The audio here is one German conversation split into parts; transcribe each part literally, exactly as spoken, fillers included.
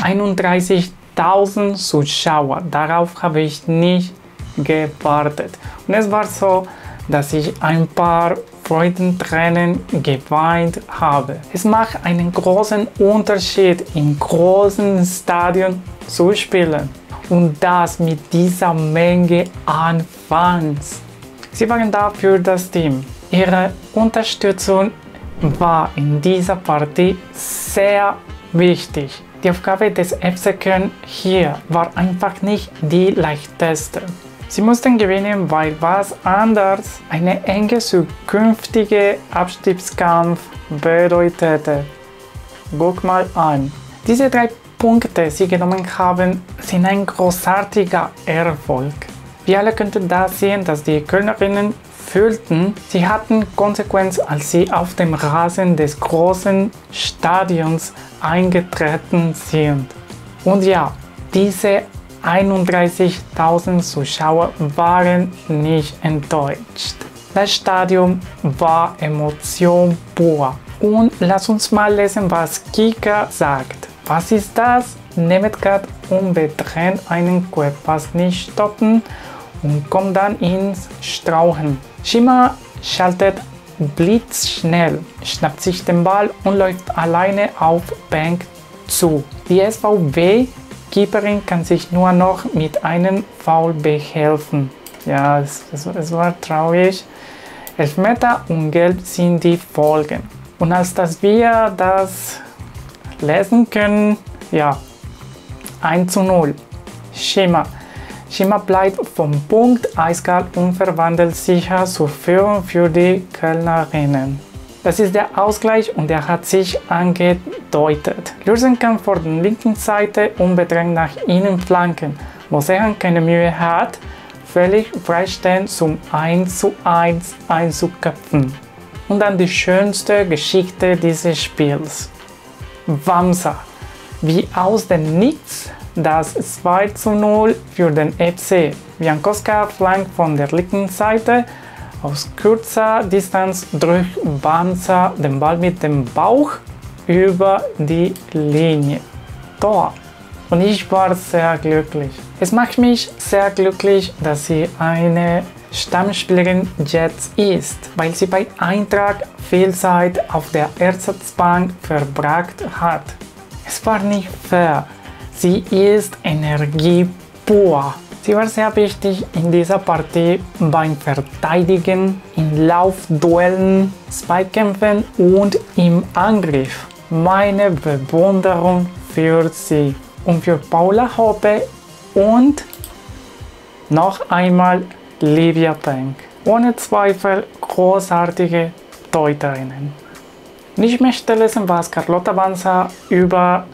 einunddreißigtausend Zuschauer. Darauf habe ich nicht gewartet. Und es war so, dass ich ein paar Freudentränen geweint habe. Es macht einen großen Unterschied, im großen Stadion zu spielen. Und das mit dieser Menge an Fans. Sie waren da für das Team. Ihre Unterstützung war in dieser Partie sehr wichtig. Die Aufgabe des F C Köln hier war einfach nicht die leichteste. Sie mussten gewinnen, weil was anderes eine enge zukünftige Abstiegskampf bedeutete. Guck mal an. Diese drei Punkte, die sie genommen haben, sind ein großartiger Erfolg. Wir alle könnten da sehen, dass die Kölnerinnen fühlten, sie hatten Konsequenz, als sie auf dem Rasen des großen Stadions eingetreten sind. Und ja, diese einunddreißigtausend Zuschauer waren nicht enttäuscht. Das Stadion war Emotion pur. Und lass uns mal lesen, was Kika sagt. Was ist das? Nehmt Gat und bedreht einen Querpass nicht stoppen und kommt dann ins Strauchen. Shima schaltet blitzschnell, schnappt sich den Ball und läuft alleine auf Bank zu. Die S V W-Keeperin kann sich nur noch mit einem Foul behelfen. Ja, es, es, es war traurig. Elfmeter und Gelb sind die Folgen. Und als dass wir das lesen können, ja, eins zu null. Shima. Shima bleibt vom Punkt eiskalt und verwandelt sicher zur Führung für die Kölnerinnen. Das ist der Ausgleich und der hat sich angedeutet. Lürsen kann vor der linken Seite unbedrängt nach innen flanken, wo Sehan keine Mühe hat, völlig freistehend zum eins zu eins einzuköpfen. Und dann die schönste Geschichte dieses Spiels. Wamsa, wie aus dem Nichts, das zwei zu null für den F C. Jankowska flankt von der linken Seite. Aus kurzer Distanz drückt Wamsa den Ball mit dem Bauch über die Linie. Tor. Und ich war sehr glücklich. Es macht mich sehr glücklich, dass sie eine Stammspielerin jetzt ist, weil sie bei Eintracht viel Zeit auf der Ersatzbank verbracht hat. Es war nicht fair. Sie ist Energie pur. Sie war sehr wichtig in dieser Partie beim Verteidigen, in Laufduellen, Zweikämpfen und im Angriff. Meine Bewunderung für sie und für Paula Hoppe und noch einmal Livia Penk. Ohne Zweifel großartige Torhüterinnen. Und ich möchte lesen, was Carlota Wamsa über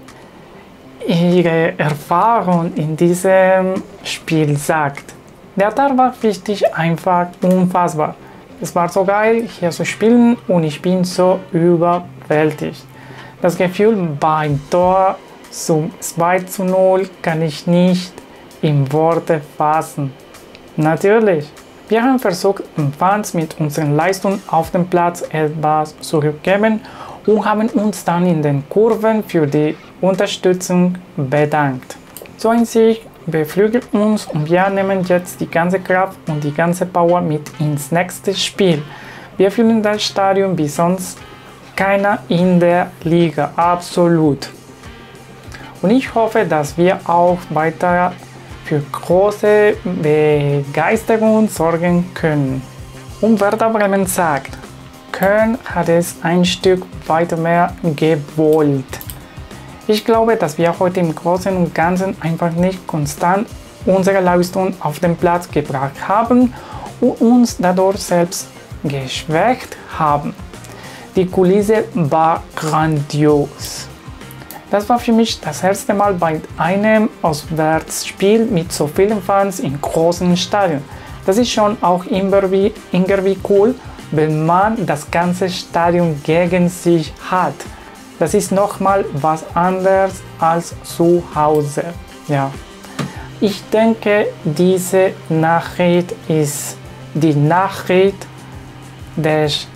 ihre Erfahrung in diesem Spiel sagt. Der Tag war wichtig, einfach unfassbar. Es war so geil, hier zu spielen und ich bin so überwältigt. Das Gefühl beim Tor zum zwei zu null kann ich nicht in Worte fassen. Natürlich, wir haben versucht, den Fans mit unseren Leistungen auf dem Platz etwas zurückzugeben und haben uns dann in den Kurven für die Unterstützung bedankt. So ein Sieg beflügelt uns und wir nehmen jetzt die ganze Kraft und die ganze Power mit ins nächste Spiel. Wir füllen das Stadion wie sonst keiner in der Liga, absolut. Und ich hoffe, dass wir auch weiter für große Begeisterung sorgen können. Und Werder Bremen sagt, Köln hat es ein Stück weiter mehr gewollt. Ich glaube, dass wir heute im Großen und Ganzen einfach nicht konstant unsere Leistung auf den Platz gebracht haben und uns dadurch selbst geschwächt haben. Die Kulisse war grandios. Das war für mich das erste Mal bei einem Auswärtsspiel mit so vielen Fans in großen Stadien. Das ist schon auch irgendwie, irgendwie cool, wenn man das ganze Stadion gegen sich hat. Das ist nochmal was anderes als zu Hause. Ja. Ich denke, diese Nachricht ist die Nachricht des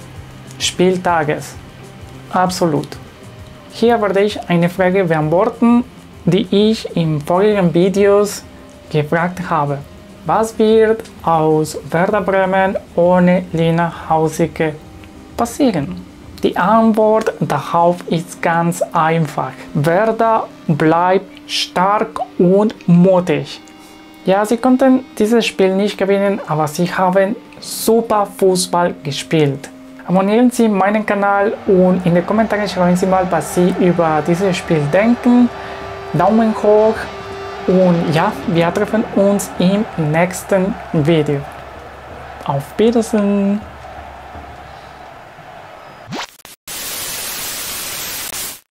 Spieltages. Absolut. Hier werde ich eine Frage beantworten die ich in vorigen Videos gefragt habe. Was wird aus Werder Bremen ohne Lina Hausicke passieren? Die Antwort darauf ist ganz einfach. Werder bleibt stark und mutig. Ja, sie konnten dieses Spiel nicht gewinnen, aber sie haben super Fußball gespielt. Abonnieren Sie meinen Kanal und in den Kommentaren schreiben Sie mal, was Sie über dieses Spiel denken. Daumen hoch und ja, wir treffen uns im nächsten Video. Auf Wiedersehen!